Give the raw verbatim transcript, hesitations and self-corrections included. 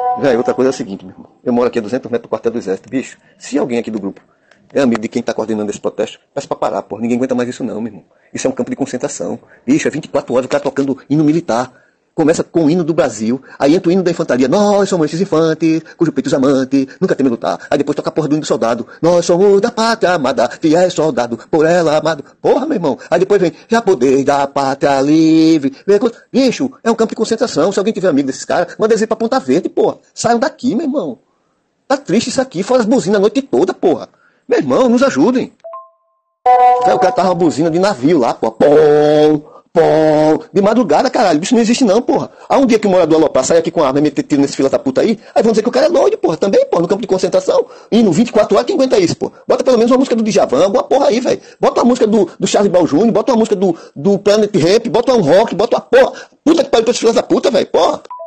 Velho, outra coisa é a seguinte, meu irmão. Eu moro aqui a duzentos metros do quartel do exército. Bicho, se alguém aqui do grupo é amigo de quem tá coordenando esse protesto, peça pra parar, porra. Ninguém aguenta mais isso não, meu irmão. Isso é um campo de concentração. Bicho, é vinte e quatro horas o cara tocando hino militar. Começa com o hino do Brasil, aí entra o hino da infantaria. Nós somos esses infantes, cujo peito os amante, nunca teme lutar. Aí depois toca a porra do hino do soldado. Nós somos da pátria amada, fiéis soldado, por ela amado. Porra, meu irmão. Aí depois vem, já poder da pátria livre. Bicho, é um campo de concentração. Se alguém tiver amigo desses caras, manda eles ir pra Ponta Verde, porra. Saiam daqui, meu irmão. Tá triste isso aqui, fora as buzinas a noite toda, porra. Meu irmão, nos ajudem. Véio, o cara tava uma buzina de navio lá, porra. Pom, pom. De madrugada, caralho. Isso não existe não, porra. Há um dia que o morador aloprar sai aqui com a arma e meter tiro nesse fila da puta aí, aí vão dizer que o cara é doido, porra. Também, porra, no campo de concentração. E no vinte e quatro horas, quem aguenta isso, porra? Bota pelo menos uma música do Djavan, alguma porra aí, velho. Bota uma música do, do Charles Brown Júnior, bota uma música do, do Planet Ramp, bota um rock, bota uma porra. Puta que pariu pra esses filhos da puta, velho, porra.